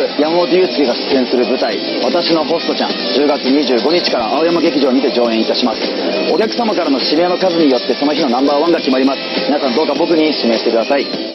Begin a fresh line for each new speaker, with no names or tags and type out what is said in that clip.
山本裕介が出演する舞台「私のホストちゃん」10月25日から青山劇場にて上演いたします。お客様からの指名の数によってその日のナンバーワンが決まります。皆さんどうか僕に指名してください。